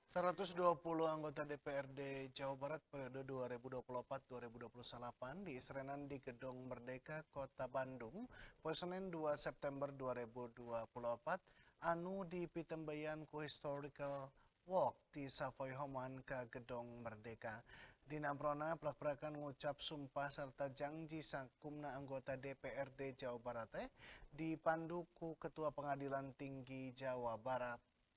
120 anggota DPRD Jawa Barat periode 2024-2028 diisrenan di Gedung Merdeka, Kota Bandung, poe Senin 2 September 2024, anu di pitembayan ku historical walk di Savoy Homan ke Gedung Merdeka. Dina Prona pelak-pelakan ngucap sumpah serta janji sakumna anggota DPRD Jawa Barat dipandu ku Ketua Pengadilan Tinggi Jawa Barat.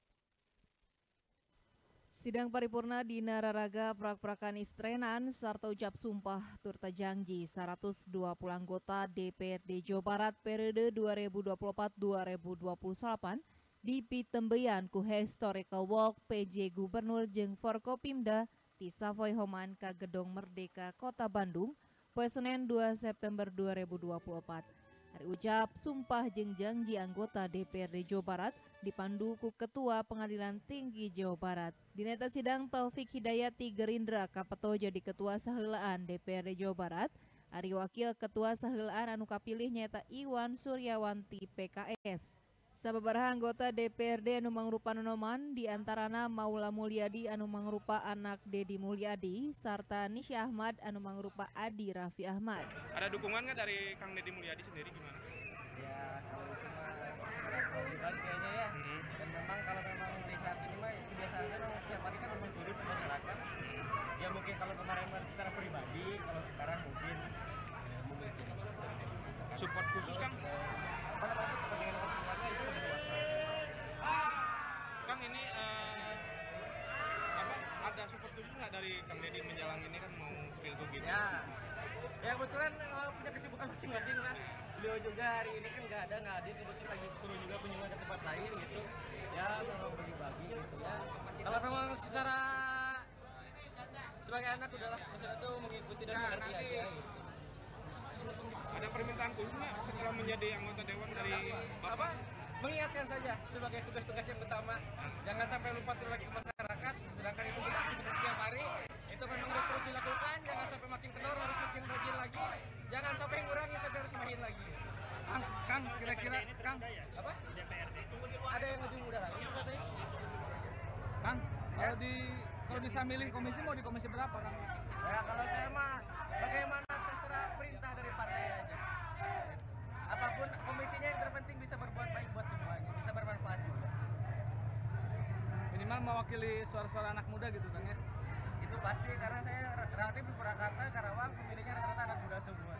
Sidang paripurna di Nararaga prak-prakan istrenan serta ucap sumpah turta janji 120 anggota DPRD Jawa Barat periode 2024-2028 di pitembeyan ku historical walk PJ Gubernur jeung Forkopimda di Savoy Homan ka Gedung Merdeka Kota Bandung poe Senin 2 September 2024. Hari ucap sumpah jeung janji anggota DPRD Jawa Barat dipandu ku Ketua Pengadilan Tinggi Jawa Barat. Dina eta sidang Taufik Hidayati Gerindra kapeto jadi Ketua Saheulaan DPRD Jawa Barat, ari wakil Ketua Saheulaan anu kapilih nyaeta Iwan Suryawanti PKS. Sababaraha anggota DPRD anu mangrupa nonoman diantarana Maula Mulyadi anu mangrupa anak Dedi Mulyadi sarta Nisya Ahmad anu mangrupa Adi Raffi Ahmad. Ada dukungan nggak dari Kang Dedi Mulyadi sendiri gimana? Ya kalau itu mah kewajiban kayaknya ya. Dan memang kalau memang melihat ini mah kebiasaan memang setiap hari kan memang turun ke masyarakat. Ya mungkin kalau kemarin secara pribadi, kalau sekarang mungkin Support khusus Kang? Apa namanya kepentingan keluarga itu lebih luas. Kang ini ada support khusus nggak dari Kang Dedi menjelang ini kan mau pilgub gitu? Ya kebetulan punya kesibukan masing-masing lah. Beliau juga hari ini kan nggak hadir, kebetulan lagi turun juga kunjungan ke tempat lain gitu. Ya memang bagi-bagi gitu ya. Kalau memang secara sebagai anak udahlah maksudnya tuh mengikuti dan mengerti aja gitu. Ada permintaan khusus nggak setelah menjadi anggota dewan dari Bapak? Mengingatkan saja sebagai tugas-tugas yang utama, jangan sampai lupa turun lagi ke masyarakat, sedangkan itu sudah aktivitas setiap hari, itu memang harus terus dilakukan, jangan sampai makin kendor, harus makin rajin lagi, jangan sampai ngurangi tapi harus makin lagi. Kang, kira-kira Kang, apa? Ada yang lebih mudah lagi katanya. Kang, kalau bisa milih komisi mau di komisi berapa Kang? Ya kalau saya mah bagaimana terserah perintah dari partai aja. Apapun komisinya yang terpenting bisa berbuat baik buat semuanya, bisa bermanfaat juga. Minimal mewakili suara-suara anak muda gitu Kang ya? Itu pasti karena saya relatif di Purwakarta, Karawang, pemilihnya rata-rata anak muda semua.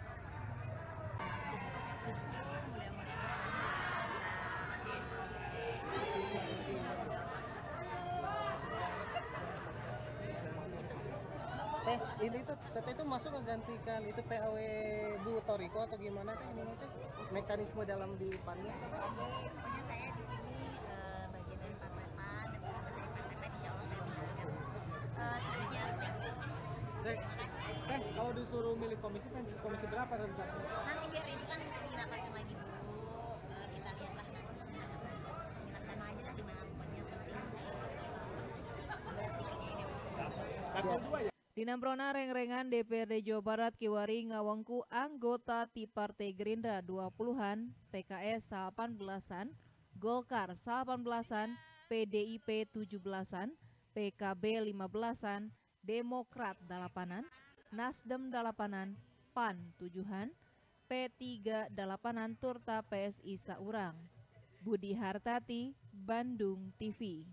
Ini tuh teteh itu masuk menggantikan itu PAW Bu Toriko atau gimana teh ini teh mekanisme dalam di PAN-nya? Pokoknya saya di sini bagian dari Partai PAN dan juga dari Partai PAN insya Allah saya menjalankan tugasnya sudah. Terima kasih. Kalau disuruh milih komisi komisi berapa rencananya? Nanti biar itu kan dirapatkan lagi dulu, kita lihatlah nanti. Dilaksanakan aja lah dimana pokoknya yang penting tugas tingkatnya ini. Dina Prona reng-rengan DPRD Jawa Barat kiwari ngawangku anggota ti Partai Gerindra 20-an, PKS 18-an, Golkar 18-an, PDIP 17-an, PKB 15-an, Demokrat 8-an, Nasdem 8-an, PAN 7-an, P3 8-an turta PSI saurang. Budi Hartati, Bandung TV.